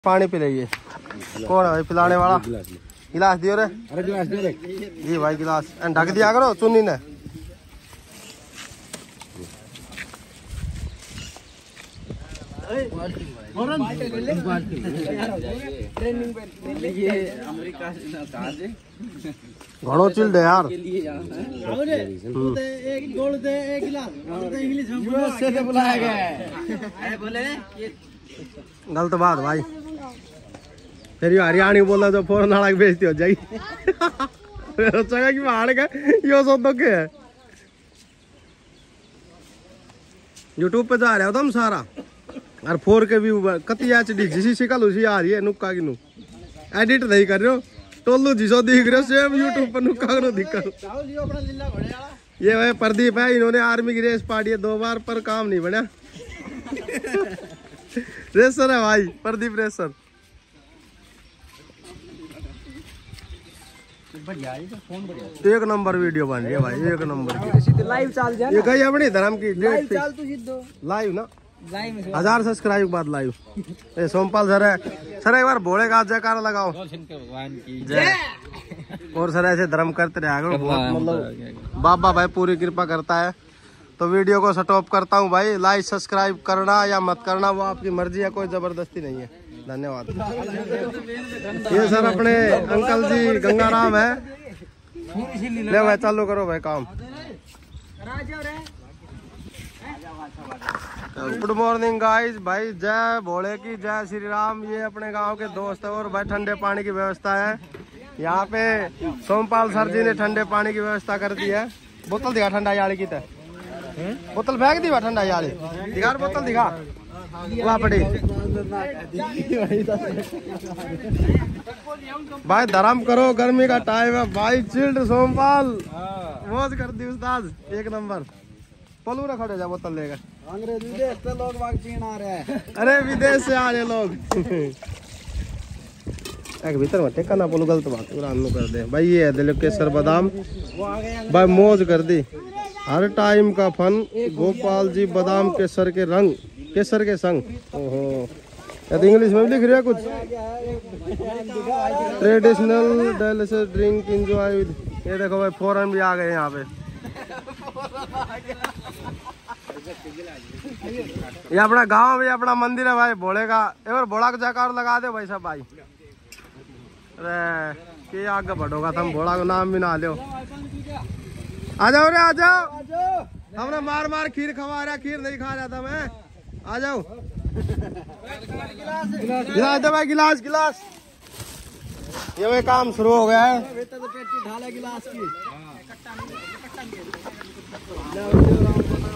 पानी पी रही है। कौन है भाई पिलाने वाला? गिलास दियो रे। अरे गिलास दे रे। जी भाई गिलास ढक दिया करो चुन्नी ने। घणो चिल्ड है यार। गलत बात भाई, फिर हरियाणी बोला तो फौरन नाड़क बेइज्जती हो जाएगी। कि पहाड़ का यो सो तो क्या है। यूट्यूब पे जा रहे हो तुम सारा और 4K व्यू कति HD जिसी शिकल उसी आ रही है नुक्का की नु एडिट नहीं कर रहे हो टोलू जिसो दिख रहे हो सेम यूट्यूब पर नुक्का करो दिख ये भाई प्रदीप है, इन्होंने आर्मी की रेस पाड़ी है 2 बार पर काम नहीं बना। रेसर है भाई प्रदीप रेसर। एक नंबर वीडियो बन रही है भाई, एक नंबर लाइव चाल जा। ये गई अपनी धर्म की लाइव चाल तू सीधो लाइव ना लाइव में 1000 सब्सक्राइब के बाद लाइव। ये सोमपाल सर है। सर एक बार भोले का जयकारा लगाओ जय। और सर ऐसे धर्म करते रहा करो, मतलब बाबा भाई पूरी कृपा करता है। तो वीडियो को स्टॉप करता हूँ भाई, लाइक सब्सक्राइब करना या मत करना वो आपकी मर्जी है, कोई जबरदस्ती नहीं है। धन्यवाद। ये सर अपने अंकल जी गंगाराम है। ले भाई चालू करो भाई काम। गुड मॉर्निंग गाइस, भाई जय भोले की जय श्री राम। ये अपने गांव के दोस्त है और भाई ठंडे पानी की व्यवस्था है यहाँ पे। सोमपाल सर जी ने ठंडे पानी की व्यवस्था कर दी है। बोतल दिखा ठंडा याली की तरह, बोतल फेंक दी ठंडा याली दिखा, बोतल दिखा पड़ी। भाई धर्म करो, गर्मी का टाइम है भाई। चिल्ड सोमपाल मौज कर दी उस्ताद, एक नंबर। पलू ना खड़े जा बोतल लेकर। अंग्रेज विदेश से लोग वाग पीने आ रहे हैं। अरे विदेश से आ रहे लोग। एक भीतर मत टेका ना बोलो, गलत बात कर दे भाई। ये है दिल केसर बादाम भाई, मौज कर दी। हर टाइम का फन गोपाल जी बादाम केसर के रंग केसर के संग। ओहो ये इंग्लिश में भी लिख रहा है कुछ। Traditional delicious drink enjoy with. ये देखो भाई फॉरेन भी आ गए यहाँ पे। ये अपना गांव भी अपना मंदिर है भाई भोले का। एक बार भोला का जयकार लगा दे भाई सब भाई। अरे के आगे बढ़ोगा तुम, भोला का नाम भी ना लो। आ जाओ रे आ जाओ, हमने मार मार खीर खवा रहा, खीर नहीं खा जाता मैं। आ जाओ गिलास दे भाई, गिलास गिलास। ये भाई काम शुरू हो गया है। गिलास की